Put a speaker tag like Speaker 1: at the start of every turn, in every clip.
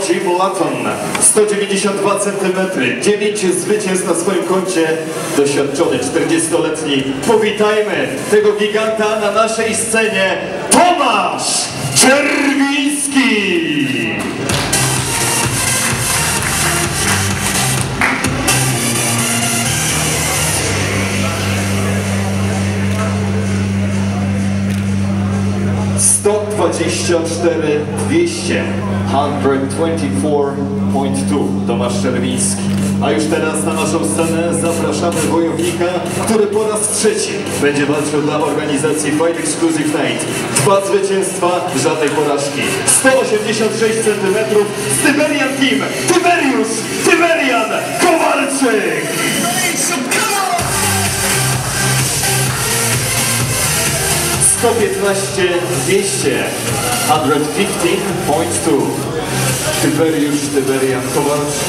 Speaker 1: Jim Latton, 192 cm, 9 zwycięstw na swoim koncie, doświadczony 40-letni. Powitajmy tego giganta na naszej scenie, Tomasz Czerwiński! ...124 200, 124.2, Tomasz Czerwiński. A już teraz na naszą scenę zapraszamy wojownika, który po raz trzeci będzie walczył dla organizacji Fight Exclusive Night. 2 zwycięstwa, żadnej porażki. 186 cm, Tyberian Team, Tyberian Kowalczyk! 115 200, 115.2, Tyberian Kowalczyk.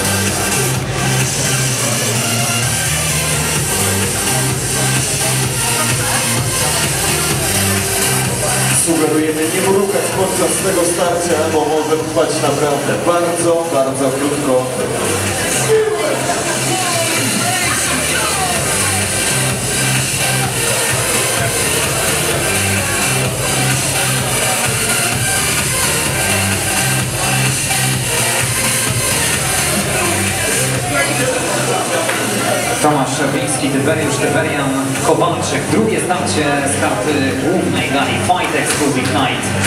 Speaker 1: Sugerujemy nie mrukać podczas tego starcia, bo może trwać naprawdę bardzo krótko.
Speaker 2: Tomasz Czerwiński, Tyberian Kowalczyk. Drugie starcie z karty głównej gali Fight Exclusive Night.